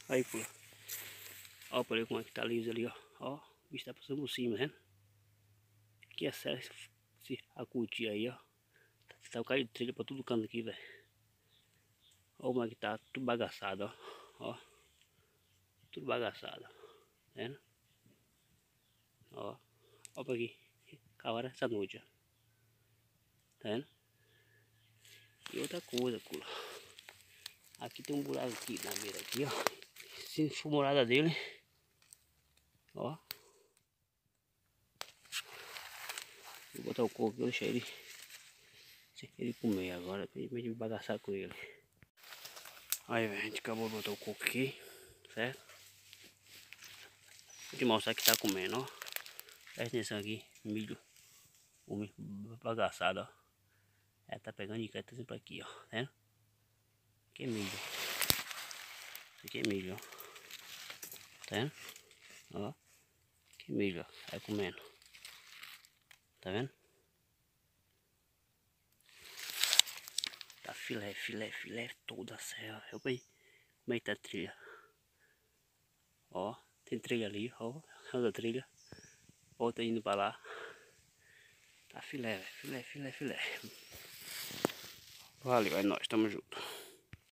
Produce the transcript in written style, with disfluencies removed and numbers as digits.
Aí, pula. Ó, por como é que tá liso ali, ó. Ó, o bicho tá passando por cima, vendo? Aqui é sério esse acuti aí, ó. Tá o cara de trilha pra todo canto aqui, velho. Ó como é que tá, tudo bagaçado, ó. Ó. Tudo bagaçado. Tá vendo? Ó. Ó pra aqui. Cavara essa noite, ó. Tá vendo? E outra coisa, cula. Aqui tem um buraco aqui na beira aqui, ó. Se for morada dele, ó. Vou botar o coco aqui, deixar ele comer agora, pra gente bagaçar com ele. Aí, velho, a gente acabou de botar o coco aqui, certo? Vou te mostrar que tá comendo, ó. Presta atenção aqui, milho. O milho bagaçado, ó. Ela tá pegando e cai, tá sempre aqui, ó. Tá vendo? Aqui é milho. Isso aqui é milho, ó. Tá vendo? Ó. Aqui é milho, ó. Vai comendo. Tá vendo? Tá filé, filé, filé toda a serra. Eu bem. Como é que tá a trilha? Ó. Tem trilha ali, ó. Outra trilha. Outra indo pra lá. Tá filé, filé, filé, filé. Valeu, é nóis, tamo junto.